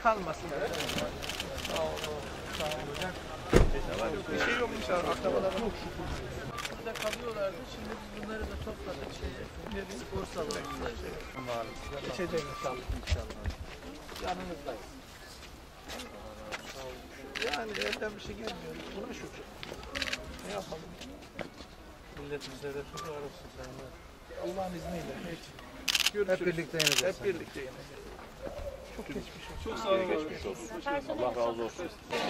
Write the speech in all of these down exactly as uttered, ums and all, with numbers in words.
kalmasın. Sağ olun. Sağ olun hocam. Bir şey yokmuş abi. Akrabalar çok şükür. Burada kalıyorlardı. Şimdi biz bunları da topladık şeye. Spor salonuna. Geçeceğiz inşallah. İnşallah. Yanınızdayız. Yani elden bir şey gelmiyor. Buna şükür. Ne yapalım? Milletimize de şükür olsun seninle. Allah'ın izniyle. Hiç. Görüşürüz. Hep birlikte yeneceğiz. Hep birlikte yeneceğiz. Çok geçmiş olsun. Çok sağ olun. Geçmiş olsun. Allah razı olsun.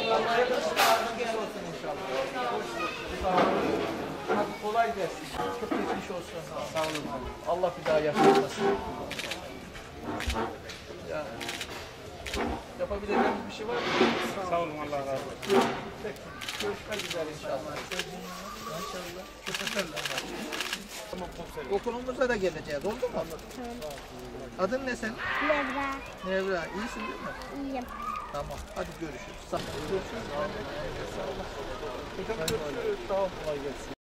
Hadi kolay gelsin. Çok geçmiş olsun. Sağ olun. Allah bir daha yaşatmasın. Ya. Yapabileceğimiz bir şey var mı? Sağ olun. Allah razı olsun. Peki. Görüşmek üzere inşallah. İnşallah. Teşekkürler. Tamam komiserim. Okulumuza da geleceğiz. Oldu mu? Adın ne senin? Nevra. Nevra. İyisin değil mi? İyiyim. Tamam. Hadi görüşürüz. Sağ ol. Görüşürüz. Sağ ol. Hocam görüşürüz. Sağ ol. Kolay gelsin.